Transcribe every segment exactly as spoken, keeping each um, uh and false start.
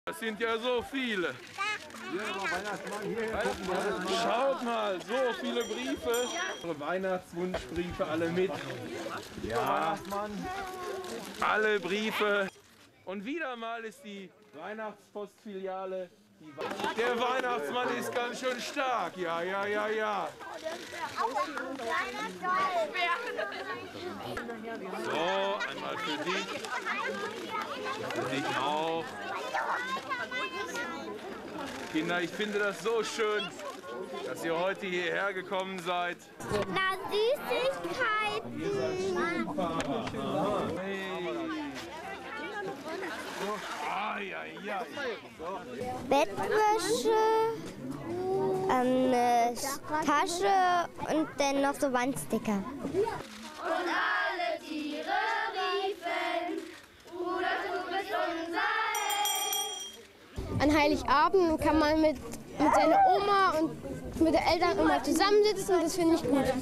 Das sind ja so viele. Schaut mal, so viele Briefe. Unsere Weihnachtswunschbriefe alle mit. Ja, alle Briefe. Und wieder mal ist die Weihnachtspostfiliale. Die Der Weihnachtsmann ist ganz schön stark. Ja, ja, ja, ja. So, einmal für dich. Für dich auch. Kinder, ich finde das so schön, dass ihr heute hierher gekommen seid. Na, Süßigkeiten. Ihr seid Skifahrer. Hey. Ai, ai, ai. Bettwäsche, eine Tasche und dann noch so Wandsticker. Und alle Tiere riefen, Bruder, du bist unser Held. An Heiligabend kann man mit, mit seiner Oma und mit den Eltern immer zusammensitzen, das finde ich gut.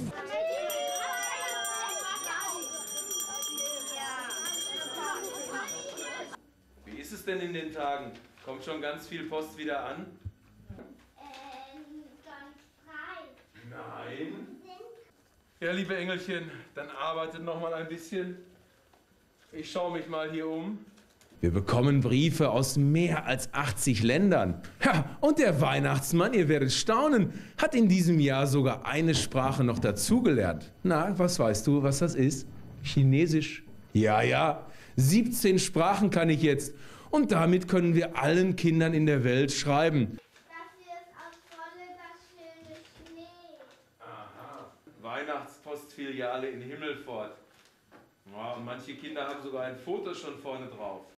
Wie ist es denn in den Tagen? Kommt schon ganz viel Post wieder an? Ähm, ganz frei. Nein. Ja, liebe Engelchen, dann arbeitet noch mal ein bisschen. Ich schaue mich mal hier um. Wir bekommen Briefe aus mehr als achtzig Ländern. Ja, und der Weihnachtsmann, ihr werdet staunen, hat in diesem Jahr sogar eine Sprache noch dazugelernt. Na, was weißt du, was das ist? Chinesisch. Ja, ja, siebzehn Sprachen kann ich jetzt. Und damit können wir allen Kindern in der Welt schreiben. Das hier ist aus Wolle das schöne Schnee. Aha, Weihnachtspostfiliale in Himmelfort. Ja, und manche Kinder haben sogar ein Foto schon vorne drauf.